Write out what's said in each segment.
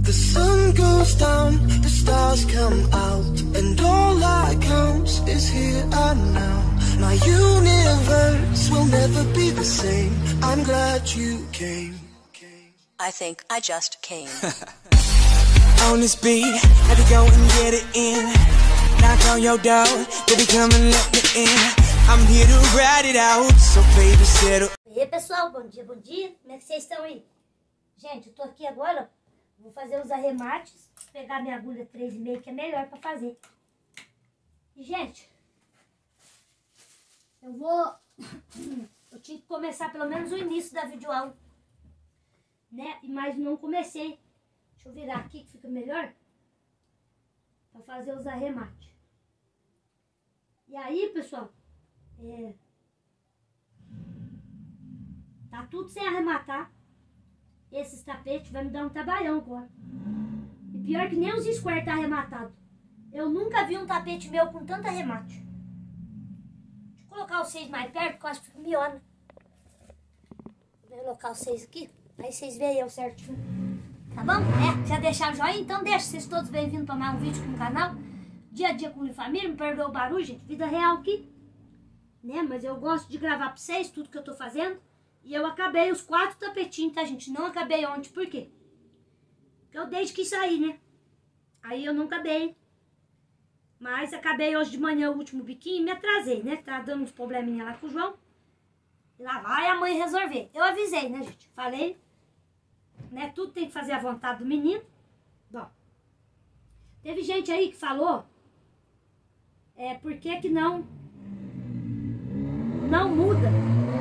The sun goes down, the stars come out, and all that counts is here and now. My universe will never be the same. I'm glad you came. I think I just came. On this beat, had to go and get it in. Knock on your door, baby come and let me in. I'm here to ride it out, so baby settle. E aí pessoal, bom dia, como é que vocês estão aí? Gente, eu tô aqui agora, vou fazer os arremates, pegar minha agulha 3,5 que é melhor pra fazer. E gente, eu tinha que começar pelo menos o início da videoaula, né? Mas não comecei. Deixa eu virar aqui que fica melhor pra fazer os arremates. E aí pessoal, tá tudo sem arrematar. Esses tapetes vai me dar um trabalhão agora. E pior que nem os square tá arrematado. Eu nunca vi um tapete meu com tanto arremate. Deixa eu colocar vocês mais perto, porque eu acho que fica melhor, né? Vou colocar vocês aqui, aí vocês veem eu certinho. Tá bom? Já deixaram o joinha? Então deixa. Vocês todos bem-vindos para mais um vídeo aqui no canal. Dia a dia com minha família. Me perdoa o barulho, gente. Vida real aqui. Né? Mas eu gosto de gravar para vocês tudo que eu tô fazendo. E eu acabei os 4 tapetinhos, tá, gente? Não acabei ontem. Por quê? Porque eu desde que saí, né? Aí eu não acabei. Mas acabei hoje de manhã o último biquinho e me atrasei, né? Tá dando uns probleminha lá com o João. E lá vai a mãe resolver. Eu avisei, né, gente? Falei. Né? Tudo tem que fazer a vontade do menino. Bom. Teve gente aí que falou. Por que não muda.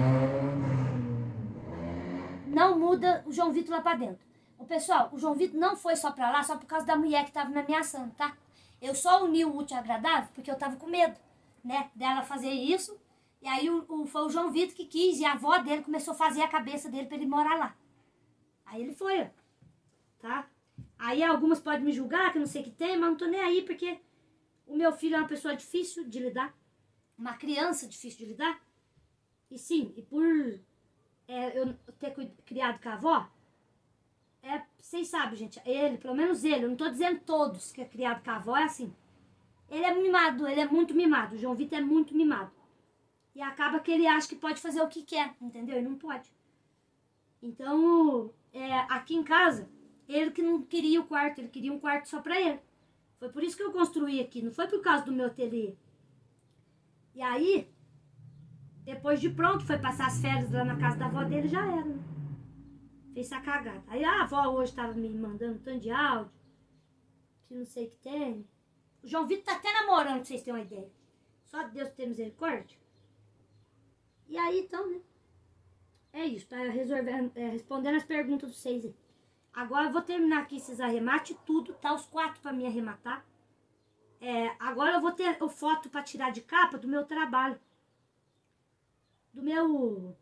Não muda o João Vitor lá pra dentro. Ô, pessoal, o João Vitor não foi só pra lá, só por causa da mulher que tava me ameaçando, tá? Eu só uni o útil ao agradável porque eu tava com medo, né? Dela fazer isso. E aí foi o João Vitor que quis e a avó dele começou a fazer a cabeça dele pra ele morar lá. Aí ele foi, ó. Tá? Aí algumas podem me julgar, que eu não sei o que tem, mas não tô nem aí porque o meu filho é uma pessoa difícil de lidar. Uma criança difícil de lidar. E sim, e por... eu ter criado com a avó, vocês sabem, gente, ele, pelo menos ele, eu não tô dizendo todos que é criado com a avó, é assim. Ele é mimado, ele é muito mimado, o João Vitor é muito mimado. E acaba que ele acha que pode fazer o que quer, entendeu? E não pode. Então, aqui em casa, ele que não queria o quarto, ele queria um quarto só pra ele. Foi por isso que eu construí aqui, não foi por causa do meu ateliê. E aí... Depois de pronto, foi passar as férias lá na casa da avó dele, já era, né? Fez essa cagada. Aí a avó hoje tava me mandando um tanto de áudio, que não sei o que tem. O João Vitor tá até namorando, pra vocês terem uma ideia. Só Deus ter misericórdia. E aí, então, né? É isso, tá respondendo as perguntas de vocês aí. Agora eu vou terminar aqui esses arremates, tudo, tá? Os 4 pra me arrematar. Agora eu vou ter o foto pra tirar de capa do meu trabalho. Do meu...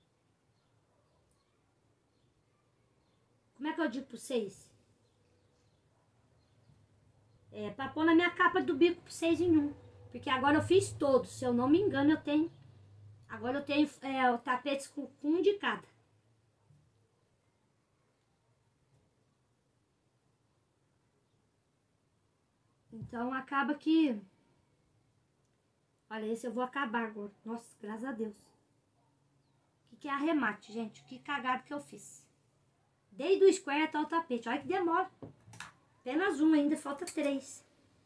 Como é que eu digo pra vocês? Pra pôr na minha capa do bico pra 6 em 1. Porque agora eu fiz todos. Se eu não me engano, eu tenho... Agora eu tenho tapetes com um de cada. Então acaba que... Olha, esse eu vou acabar agora. Nossa, graças a Deus. Que é arremate, gente. Que cagada que eu fiz. Desde o square até o tapete. Olha que demora. Apenas um ainda, falta 3.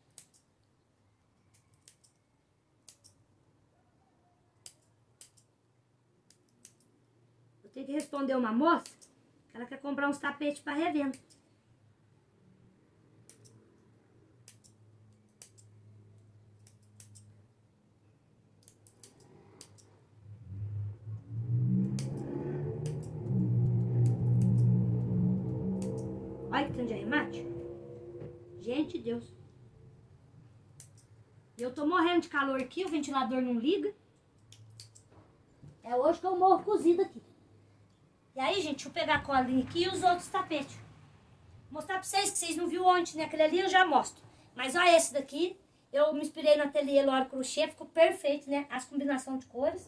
Eu tenho que responder uma moça que ela quer comprar uns tapetes para revenda. Olha que tanto de arremate. Gente, Deus. Eu tô morrendo de calor aqui, o ventilador não liga. É hoje que eu morro cozido aqui. E aí, gente, deixa eu pegar a colinha aqui e os outros tapetes. Vou mostrar pra vocês, que vocês não viram ontem, né? Aquele ali eu já mostro. Mas olha esse daqui. Eu me inspirei no ateliê Loro Crochê, ficou perfeito, né? As combinações de cores.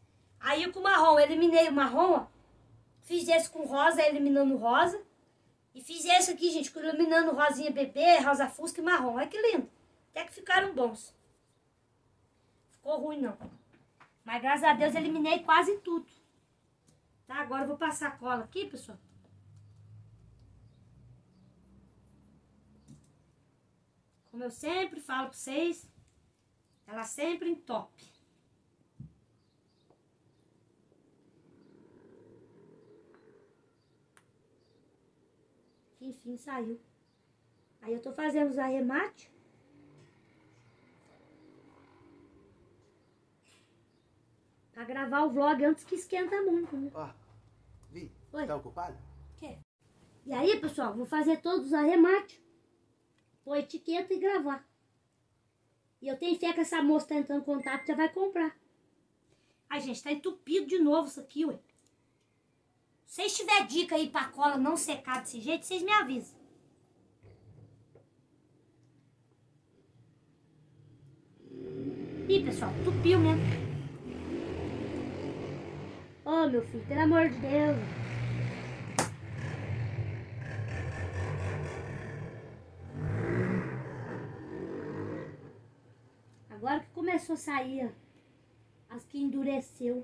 Aí com o marrom, eliminei o marrom, ó. Fiz esse com rosa, eliminando o rosa. E fiz esse aqui, gente, iluminando rosinha bebê, rosa fusca e marrom. Olha que lindo. Até que ficaram bons. Ficou ruim, não. Mas, graças a Deus, eliminei quase tudo. Tá? Agora eu vou passar a cola aqui, pessoal. Como eu sempre falo pra vocês, ela sempre entope. Enfim, saiu. Aí eu tô fazendo os arremates. Pra gravar o vlog antes que esquenta muito, né? Ó, Vi, Oi. tá ocupado? Quê? E aí, pessoal, vou fazer todos os arremates, pôr etiqueta e gravar. E eu tenho fé que essa moça tá entrando em contato, já vai comprar. Ai, gente, tá entupido de novo isso aqui, ué. Se vocês tiverem dica aí pra cola não secar desse jeito, vocês me avisam. Ih, pessoal, entupiu mesmo. Ô, meu filho, pelo amor de Deus. Agora que começou a sair as que endureceu.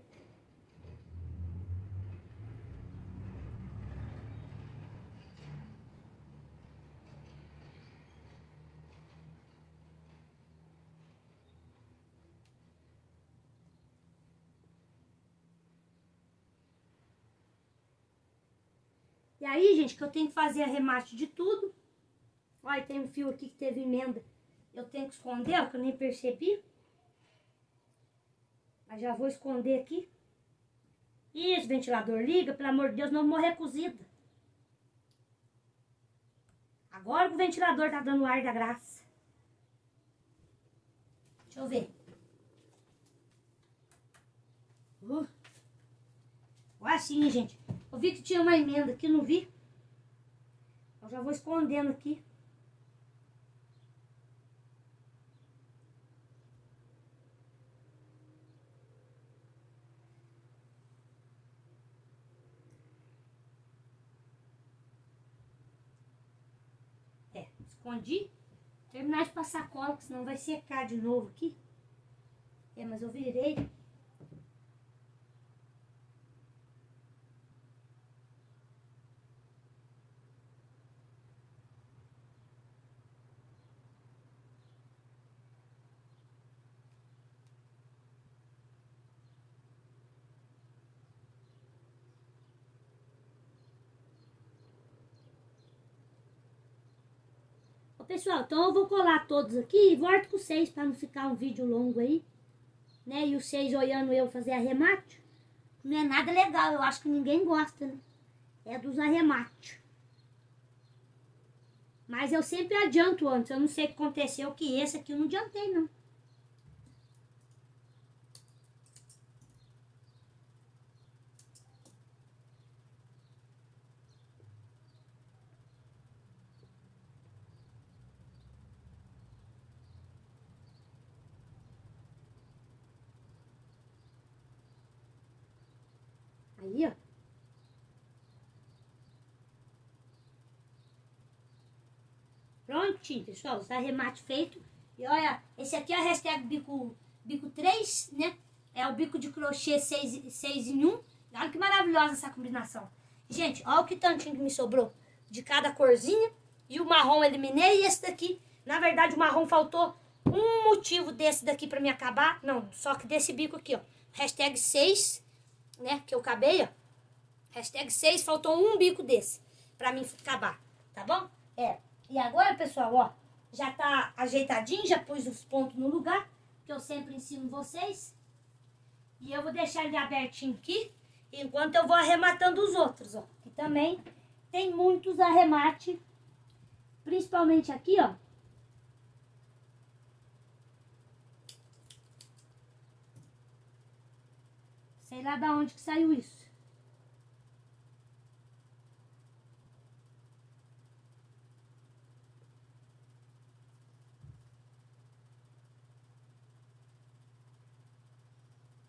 E aí, gente, que eu tenho que fazer arremate de tudo. Olha, tem um fio aqui que teve emenda. Eu tenho que esconder, que eu nem percebi. Mas já vou esconder aqui. E esse ventilador liga, pelo amor de Deus, não vou morrer cozida. Agora que o ventilador tá dando ar da graça. Deixa eu ver. Olha assim, gente. Eu vi que tinha uma emenda aqui, não vi. Eu já vou escondendo aqui. Escondi. Terminar de passar cola, que senão vai secar de novo aqui. Mas eu virei. Pessoal, então eu vou colar todos aqui e volto com vocês para não ficar um vídeo longo aí, né? E vocês olhando eu fazer arremate. Não é nada legal, eu acho que ninguém gosta, né? É dos arremates. Mas eu sempre adianto antes, eu não sei o que aconteceu, que esse aqui eu não adiantei, não. Aí, ó. Prontinho, pessoal. Os arremates feitos. E olha, esse aqui é a hashtag bico 3, né? É o bico de crochê 6 em 1. Olha que maravilhosa essa combinação. Gente, olha o que tantinho que me sobrou de cada corzinha. E o marrom eu eliminei. E esse daqui, na verdade, o marrom faltou um motivo desse daqui pra me acabar. Não, só que desse bico aqui, ó. Hashtag 6, né? Que eu acabei, ó. Hashtag 6, faltou um bico desse pra mim acabar, tá bom? E agora, pessoal, ó, já tá ajeitadinho, já pus os pontos no lugar, que eu sempre ensino vocês. E eu vou deixar ele abertinho aqui, enquanto eu vou arrematando os outros, ó. Que também tem muitos arremates, principalmente aqui, ó. Sei lá da onde que saiu isso.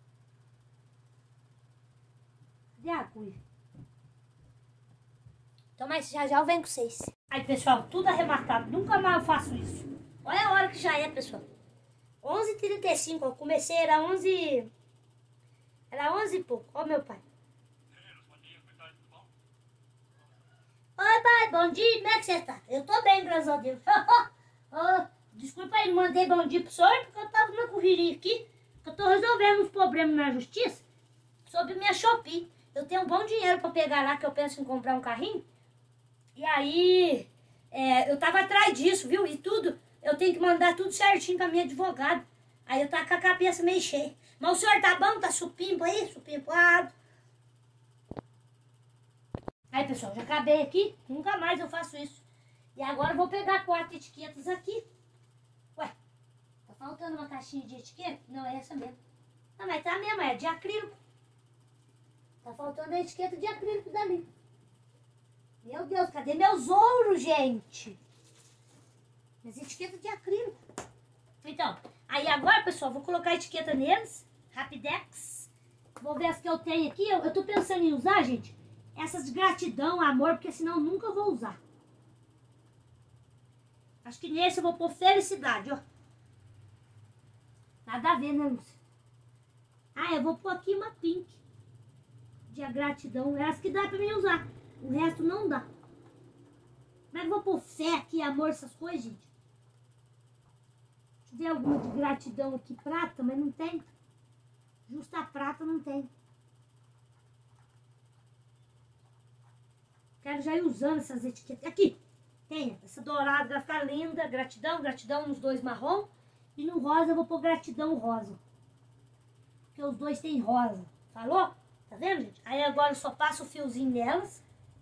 Cadê a agulha? Então, mas já já eu venho com vocês. Aí, pessoal, tudo arrematado. Nunca mais eu faço isso. Olha a hora que já é, pessoal. 11h35, eu comecei, era 11... Era 11 e pouco. Ó meu pai. Oi, pai, bom dia. Como é que você tá? Eu tô bem, graças a Deus. Desculpa aí, não mandei bom dia pro senhor, porque eu tava na correria aqui. Eu tô resolvendo uns problemas na justiça sobre minha Shopee. Eu tenho um bom dinheiro pra pegar lá, que eu penso em comprar um carrinho. E aí, eu tava atrás disso, viu? E tudo, eu tenho que mandar tudo certinho pra minha advogada. Aí eu tava com a cabeça meio cheia. Mas o senhor tá bom? Tá supimpo aí? Supimpoado? Aí, pessoal, já acabei aqui. Nunca mais eu faço isso. E agora eu vou pegar 4 etiquetas aqui. Ué, tá faltando uma caixinha de etiqueta? Não, é essa mesmo. Não, mas tá mesmo, é de acrílico. Tá faltando a etiqueta de acrílico dali. Meu Deus, cadê meus ouros, gente? Minhas etiquetas de acrílico. Então, aí agora, pessoal, vou colocar a etiqueta neles. Rapidex. Vou ver as que eu tenho aqui. Eu tô pensando em usar, gente, essas de gratidão, amor, porque senão eu nunca vou usar. Acho que nesse eu vou pôr felicidade, ó. Nada a ver, né, Lúcia? Ah, eu vou pôr aqui uma pink. De gratidão. É as que dá pra mim usar. O resto não dá. Mas eu vou pôr fé aqui, amor, essas coisas, gente. Deixa eu ver alguma de gratidão aqui. Prata, mas não tem. Justa prata não tem. Quero já ir usando essas etiquetas. Aqui, tem essa dourada, vai ficar linda. Gratidão, gratidão nos 2 marrom. E no rosa eu vou pôr gratidão rosa. Porque os 2 tem rosa. Falou? Tá vendo, gente? Aí agora eu só passo o fiozinho nelas.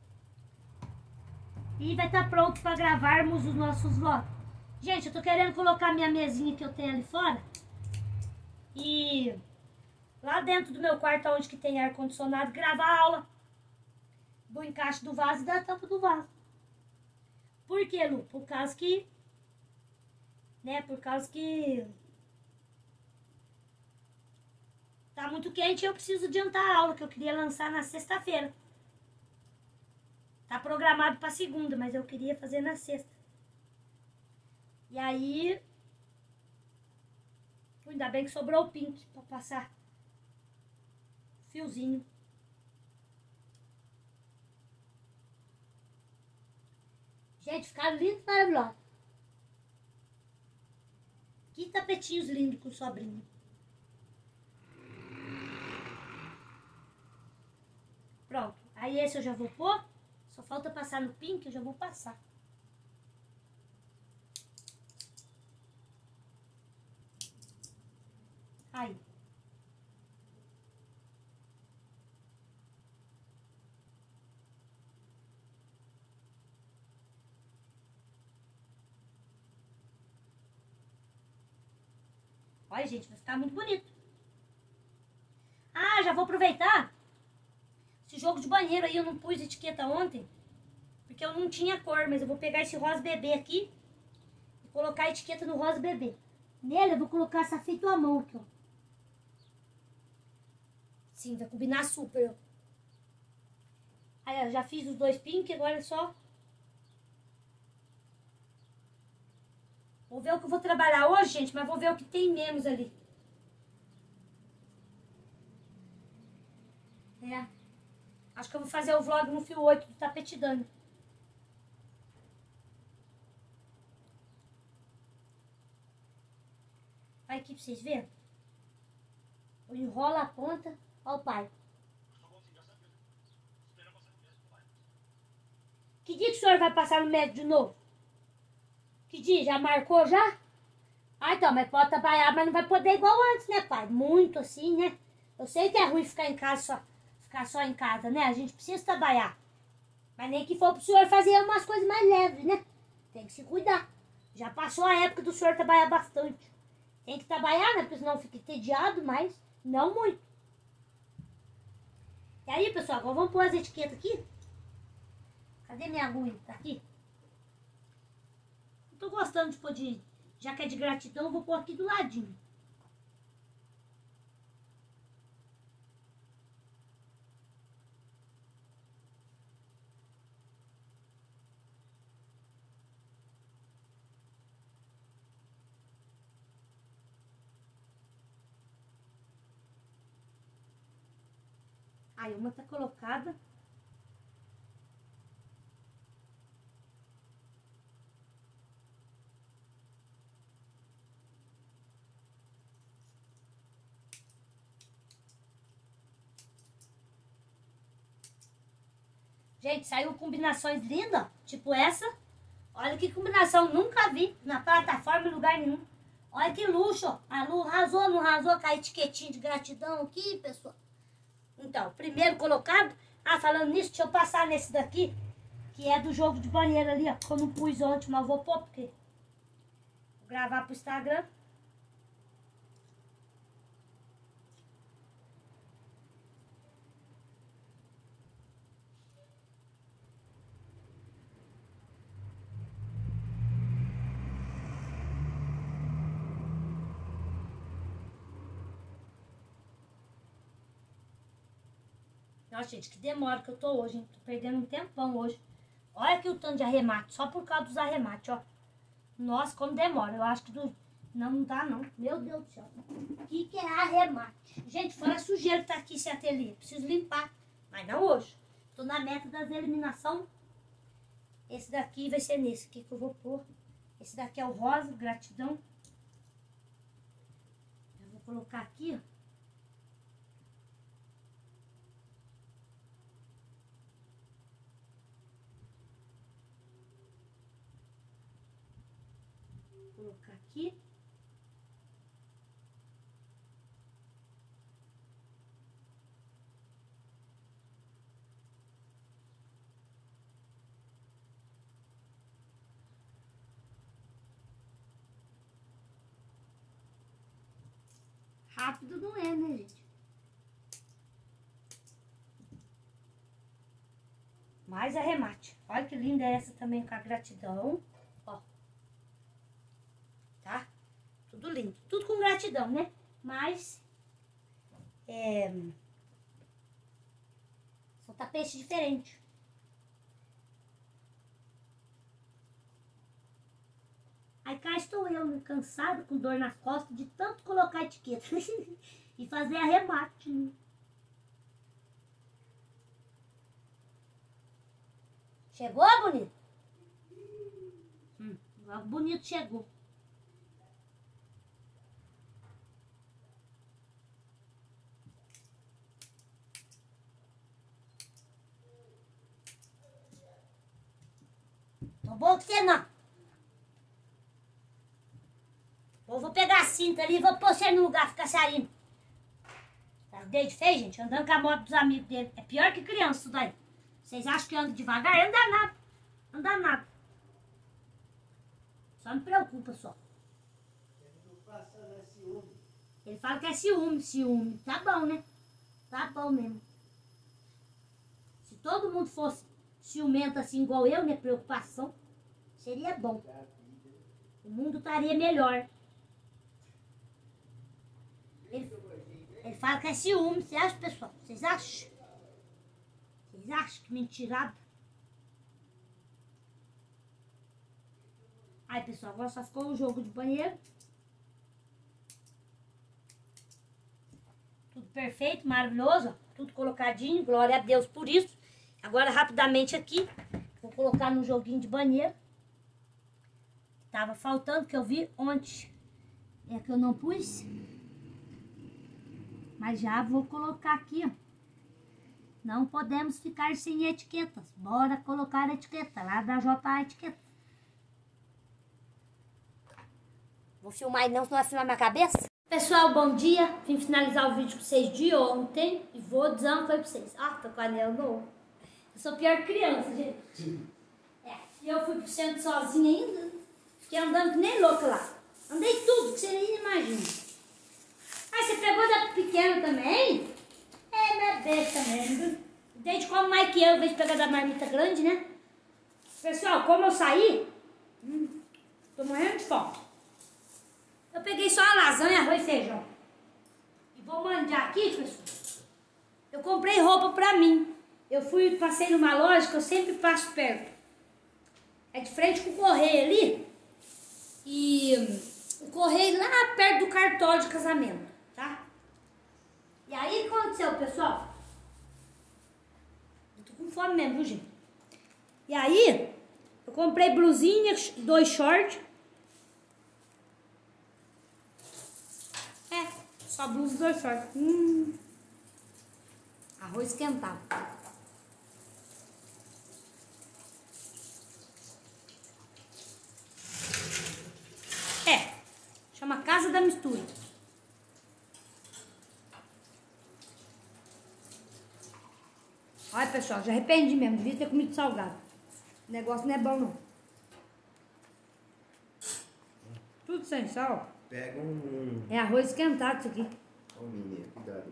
E vai estar pronto para gravarmos os nossos vlogs. Gente, eu tô querendo colocar minha mesinha que eu tenho ali fora. E lá dentro do meu quarto, onde que tem ar-condicionado, gravar a aula do encaixe do vaso e da tampa do vaso. Por quê, Lu? Por causa que... tá muito quente e eu preciso adiantar a aula que eu queria lançar na sexta-feira. Tá programado para segunda, mas eu queria fazer na sexta. E aí... ainda bem que sobrou o pink para passar fiozinho. Gente, ficaram lindos, maravilhosos. Que tapetinhos lindos com sobrinho. Pronto. Aí esse eu já vou pôr. Só falta passar no pink, eu já vou passar. Aí. Olha, gente, vai ficar muito bonito. Ah, já vou aproveitar. Esse jogo de banheiro aí eu não pus etiqueta ontem. Porque eu não tinha cor, mas eu vou pegar esse rosa bebê aqui. E colocar a etiqueta no rosa bebê. Nele eu vou colocar essa feito à mão aqui, ó. Sim, vai combinar super, ó. Aí, eu já fiz os 2 pink, agora é só... Vou ver o que eu vou trabalhar hoje, gente, mas vou ver o que tem menos ali. Acho que eu vou fazer o vlog no fio 8 do tapete dano. Vai aqui pra vocês verem. Eu enrolo a ponta. Ó o pai. Que dia que o senhor vai passar no médico de novo? Que dia? Já marcou já? Ah, então, mas pode trabalhar, mas não vai poder igual antes, né, pai? Muito assim, né? Eu sei que é ruim ficar em casa ficar só em casa, né? A gente precisa trabalhar. Mas nem que for pro senhor fazer umas coisas mais leves, né? Tem que se cuidar. Já passou a época do senhor trabalhar bastante. Tem que trabalhar, né? Porque senão fica entediado, mas não muito. E aí, pessoal, agora vamos pôr as etiquetas aqui. Cadê minha agulha? Tá aqui. Não tô gostando de pôr de... Já que é de gratidão, eu vou pôr aqui do ladinho. Aí uma tá colocada. Gente, saiu combinações lindas, tipo essa. Olha que combinação, nunca vi na plataforma em lugar nenhum. Olha que luxo, ó. A Lu arrasou, não arrasou com a etiquetinha de gratidão aqui, pessoal. Então, primeiro colocado. Ah, falando nisso, deixa eu passar nesse daqui, que é do jogo de banheiro ali, ó. Que eu não pus ontem, mas vou pôr, porque vou gravar pro Instagram. Nossa, gente, que demora que eu tô hoje, hein? Tô perdendo um tempão hoje. Olha aqui o tanto de arremate, só por causa dos arremates, ó. Nossa, como demora. Eu acho que não dá, não. Meu Deus do céu. O que é arremate? Gente, fora a sujeira que tá aqui esse ateliê. Preciso limpar. Mas não hoje. Tô na meta das eliminação. Esse daqui vai ser nesse aqui que eu vou pôr. Esse daqui é o rosa, gratidão. Eu vou colocar aqui, ó. Colocar aqui. Rápido não é, né, gente? Mais arremate. Olha que linda essa também com a gratidão. Ó. Tá? Tudo lindo. Tudo com gratidão, né? Mas são tapetes diferentes. Aí cá estou eu, né, cansado, com dor nas costas, de tanto colocar etiqueta e fazer arremate. Né? Chegou, bonito? Logo bonito chegou. Tô bom que você não. Eu vou pegar a cinta ali e vou pôr você no lugar, ficar saindo. Tá o dedo feio, gente? Andando com a moto dos amigos dele. É pior que criança isso daí. Vocês acham que anda devagar? Anda nada. Anda nada. Só me preocupa, só. Ele fala que é ciúme, ciúme. Tá bom, né? Tá bom mesmo. Se todo mundo fosse ciumento assim igual eu, né? Preocupação. Seria bom. O mundo estaria melhor. Ele fala que é ciúme. Você acha, pessoal? Vocês acham? Vocês acham que mentirado? Aí, pessoal, agora só ficou o jogo de banheiro. Tudo perfeito, maravilhoso. Ó. Tudo colocadinho. Glória a Deus por isso. Agora, rapidamente aqui, vou colocar no joguinho de banheiro. Tava faltando, que eu vi ontem. É que eu não pus. Mas já vou colocar aqui, ó. Não podemos ficar sem etiquetas. Bora colocar a etiqueta lá da JA Etiqueta. Vou filmar e não, senão vai filmar minha cabeça. Pessoal, bom dia. Vim finalizar o vídeo com vocês de ontem. E vou dizer uma coisa pra vocês. Ah, tô com anel novo. Eu sou pior que criança, gente. E eu fui pro centro sozinha ainda. Fiquei andando que nem louca lá. Andei tudo que você nem imagina. Ah, você pegou da pequena também? É, minha besta mesmo. Desde como mais que eu, em vez de pegar da marmita grande, né? Pessoal, como eu saí, tô morrendo de fome. Eu peguei só a lasanha, arroz e feijão. E vou mandar aqui, pessoal. Eu comprei roupa pra mim. Passei numa loja que eu sempre passo perto. É de frente com o correio ali. E o correio lá perto do cartório de casamento, tá? E aí o que aconteceu, pessoal? Tô com fome mesmo, viu, gente? E aí, eu comprei blusinha, 2 shorts. Só blusa e 2 shorts. Arroz esquentado. Chama Casa da Mistura. Olha, pessoal, já arrependi mesmo. Devia ter comido salgado. O negócio não é bom, não. Tudo sem sal. Pega um... É arroz esquentado isso aqui. Ó, menina, cuidado.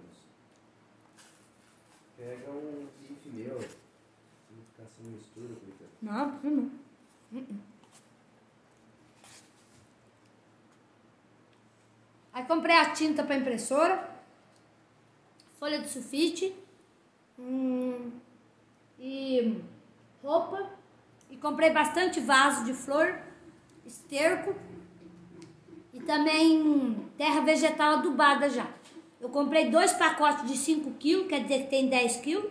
Pega um bife meu. Se não ficar sem mistura, coitado. Não. Aí comprei a tinta para impressora, folha de sulfite, e roupa, e comprei bastante vaso de flor, esterco e também terra vegetal adubada já. Eu comprei 2 pacotes de 5 kg, quer dizer que tem 10 kg,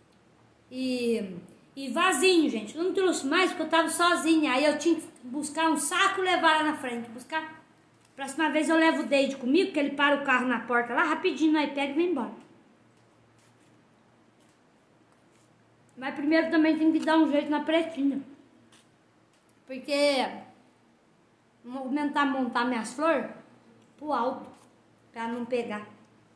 e vasinho, gente. Eu não trouxe mais porque eu tava sozinha, aí eu tinha que buscar um saco e levar lá na frente, Próxima vez eu levo o Deide comigo, que ele para o carro na porta lá, rapidinho, aí pega e vem embora. Mas primeiro também tem que dar um jeito na pretinha. Porque vou aumentar, montar minhas flores pro alto, pra não pegar.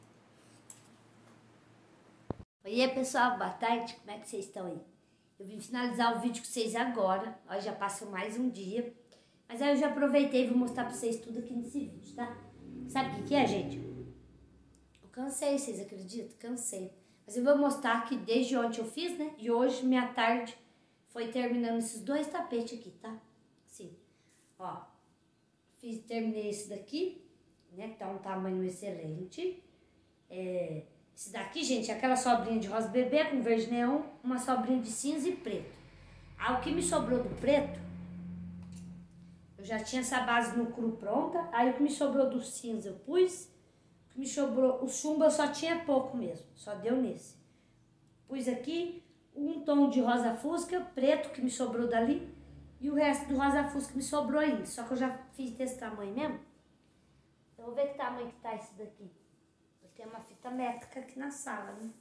Oi, pessoal, boa tarde, como é que vocês estão aí? Eu vim finalizar o vídeo com vocês agora, ó, já passou mais um dia. Mas aí eu já aproveitei e vou mostrar pra vocês tudo aqui nesse vídeo, tá? Sabe o que é, gente? Eu cansei, vocês acreditam? Cansei. Mas eu vou mostrar que desde ontem eu fiz, né? E hoje, minha tarde, foi terminando esses 2 tapetes aqui, tá? Assim, ó. Terminei esse daqui, né? Que tá um tamanho excelente. Esse daqui, gente, é aquela sobrinha de rosa bebê com verde neon, uma sobrinha de cinza e preto. Aí o que me sobrou do preto, eu já tinha essa base no cru pronta, aí o que me sobrou do cinza eu pus, o que me sobrou, o chumbo eu só tinha pouco mesmo, só deu nesse. Pus aqui um tom de rosa fusca, preto que me sobrou dali, e o resto do rosa fusca me sobrou ainda, só que eu já fiz desse tamanho mesmo. Eu vou ver que tamanho que tá esse daqui. Eu tenho uma fita métrica aqui na sala, né?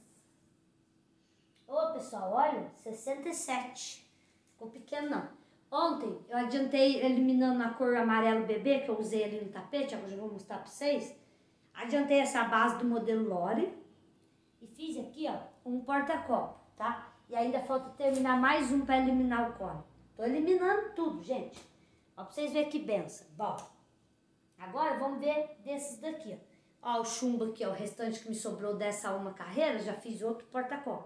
Ô, pessoal, olha, 67, ficou pequeno não. Ontem eu adiantei eliminando a cor amarelo bebê que eu usei ali no tapete, agora eu já vou mostrar pra vocês. Adiantei essa base do modelo Lore e fiz aqui, ó, um porta-copo, tá? E ainda falta terminar mais um pra eliminar o cone. Tô eliminando tudo, gente. Ó, pra vocês verem que benção. Bom, agora vamos ver desses daqui, ó. Ó, o chumbo aqui, ó, o restante que me sobrou dessa uma carreira, já fiz outro porta-copo.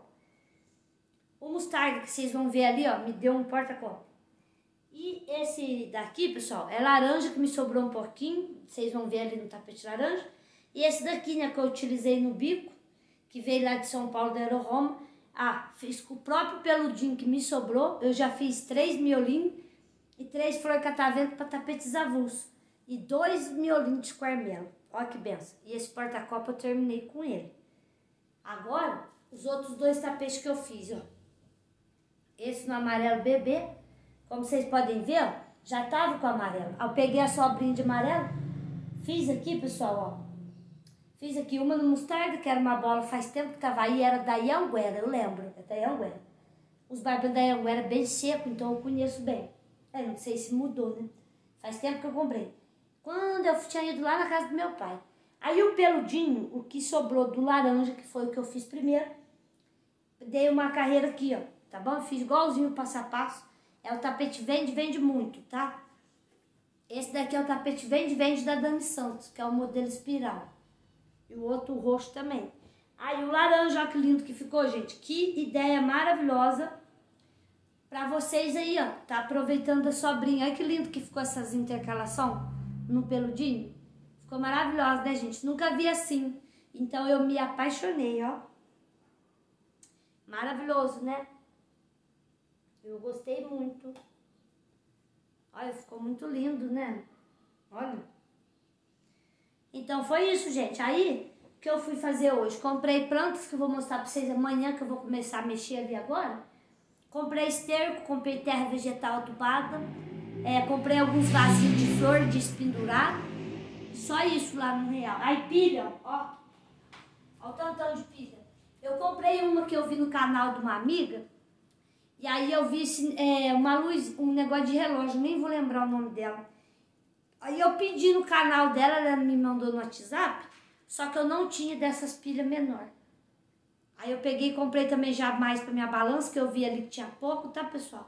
O mostarda que vocês vão ver ali, ó, me deu um porta-copo. E esse daqui, pessoal, é laranja que me sobrou um pouquinho. Vocês vão ver ali no tapete laranja. E esse daqui, né, que eu utilizei no bico, que veio lá de São Paulo, da Aeroroma. Ah, fiz com o próprio peludinho que me sobrou. Eu já fiz 3 miolinhos e 3 flor catavento para tapetes avulsos. E 2 miolinhos de square. Olha que benção. E esse porta-copo eu terminei com ele. Agora, os outros 2 tapetes que eu fiz, ó. Esse no amarelo bebê. Como vocês podem ver, ó, já tava com amarelo. Eu peguei a sobrinha de amarelo, fiz aqui, pessoal, ó. Fiz aqui uma no mostarda, que era uma bola faz tempo que tava aí, era da Anhanguera, eu lembro, é da Anhanguera. Os barbas da Anhanguera é bem seco, então eu conheço bem. Não sei se mudou, né? Faz tempo que eu comprei. Quando eu tinha ido lá na casa do meu pai. Aí o peludinho, o que sobrou do laranja, que foi o que eu fiz primeiro, dei uma carreira aqui, ó, tá bom? Fiz igualzinho passo a passo. É o tapete vende muito, tá? Esse daqui é o tapete vende da Dani Santos, que é o modelo espiral. E o outro, o roxo também. Aí o laranja, olha que lindo que ficou, gente. Que ideia maravilhosa pra vocês aí, ó. Tá aproveitando a sobrinha. Olha que lindo que ficou essas intercalações no peludinho. Ficou maravilhosa, né, gente? Nunca vi assim. Então eu me apaixonei, ó. Maravilhoso, né? Eu gostei muito. Olha, ficou muito lindo, né? Olha. Então foi isso, gente. Aí, o que eu fui fazer hoje? Comprei plantas que eu vou mostrar pra vocês amanhã, que eu vou começar a mexer ali agora. Comprei esterco, comprei terra vegetal adubada, comprei alguns vasinhos de flor de pendurar. Só isso lá no real. Aí pilha, ó o tantão de pilha. Eu comprei uma que eu vi no canal de uma amiga, e aí eu vi uma luz, um negócio de relógio, nem vou lembrar o nome dela. Aí eu pedi no canal dela, ela me mandou no WhatsApp, só que eu não tinha dessas pilhas menor. Aí eu peguei e comprei também já mais pra minha balança, que eu vi ali que tinha pouco, tá, pessoal?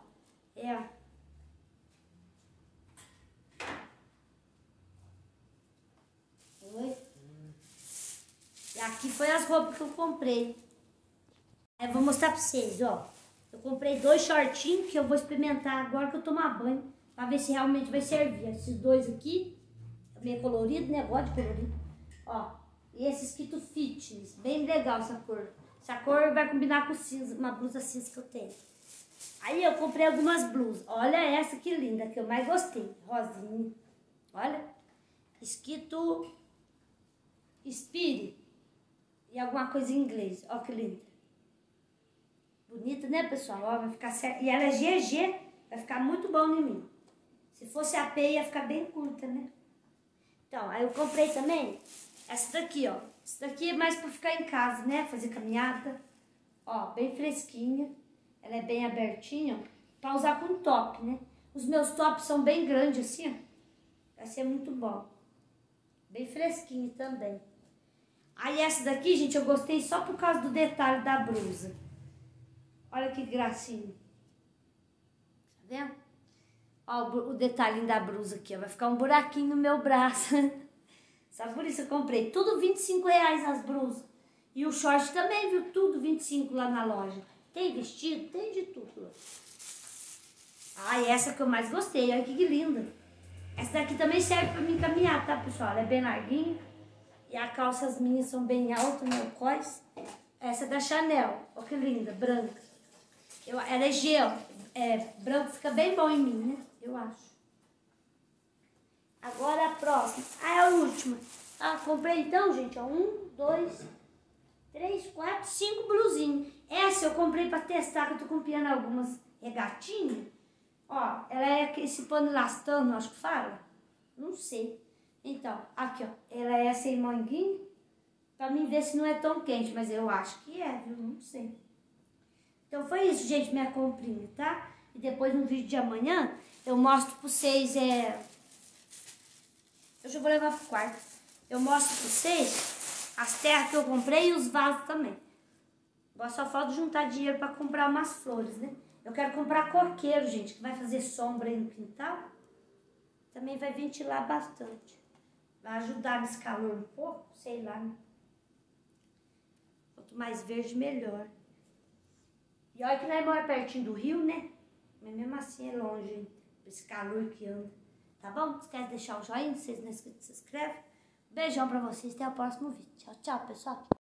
Oi? E aqui foi as roupas que eu comprei. Aí eu vou mostrar pra vocês, ó. Eu comprei 2 shortinhos que eu vou experimentar agora que eu tomar banho, pra ver se realmente vai servir. Esses 2 aqui, meio colorido, né? Gosto de colorido. Ó, e esse escrito fitness, bem legal essa cor. Essa cor vai combinar com cinza, uma blusa cinza que eu tenho. Aí eu comprei algumas blusas. Olha essa que linda, que eu mais gostei. Rosinha. Olha. Escrito Spirit. E alguma coisa em inglês. Ó que linda. Bonita, né, pessoal? Ó, vai ficar certo. E ela é GG. Vai ficar muito bom em mim. Se fosse a P, ia ficar bem curta, né? Então, aí eu comprei também essa daqui, ó. Essa daqui é mais pra ficar em casa, né? Fazer caminhada. Ó, bem fresquinha. Ela é bem abertinha, ó. Pra usar com top, né? Os meus tops são bem grandes assim, ó. Vai ser muito bom. Bem fresquinho também. Aí essa daqui, gente, eu gostei só por causa do detalhe da blusa. Olha que gracinha. Tá vendo? Ó o detalhinho da blusa aqui, ó. Vai ficar um buraquinho no meu braço. Sabe por isso eu comprei? Tudo R$25 as blusas. E o short também, viu? Tudo 25 lá na loja. Tem vestido, tem de tudo lá. Ah, e essa que eu mais gostei. Olha que linda. Essa daqui também serve pra mim caminhar, tá, pessoal? Ela é bem larguinha. E as calças minhas são bem altas, meu cós. Essa é da Chanel. Olha que linda, branca. Ela é gel. Branco fica bem bom em mim, né? Eu acho. Agora a próxima. Ah, é a última. Ah, comprei então, gente, ó. 1, 2, 3, 4, 5 blusinhas. Essa eu comprei pra testar, que eu tô comprando algumas regatinhas. Ó, ela é esse pano elastano, acho que fala. Não sei. Então, aqui, ó. Ela é sem manguinho. Pra mim ver se não é tão quente, mas eu acho que é, viu? Não sei. Então foi isso, gente, minha comprinha, tá? E depois no vídeo de amanhã eu mostro pra vocês, eu já vou levar pro quarto. Eu mostro pra vocês as terras que eu comprei e os vasos também. Agora só falta juntar dinheiro pra comprar umas flores, né? Eu quero comprar coqueiro, gente, que vai fazer sombra aí no quintal. Também vai ventilar bastante. Vai ajudar nesse calor um pouco, sei lá, né? Quanto mais verde, melhor. E olha que nós moramos pertinho do rio, né? Mas mesmo assim é longe, hein? Esse calor que anda. Tá bom? Não esquece de deixar o joinha, se vocês não é inscritos, se inscreve. Beijão pra vocês, até o próximo vídeo. Tchau, tchau, pessoal.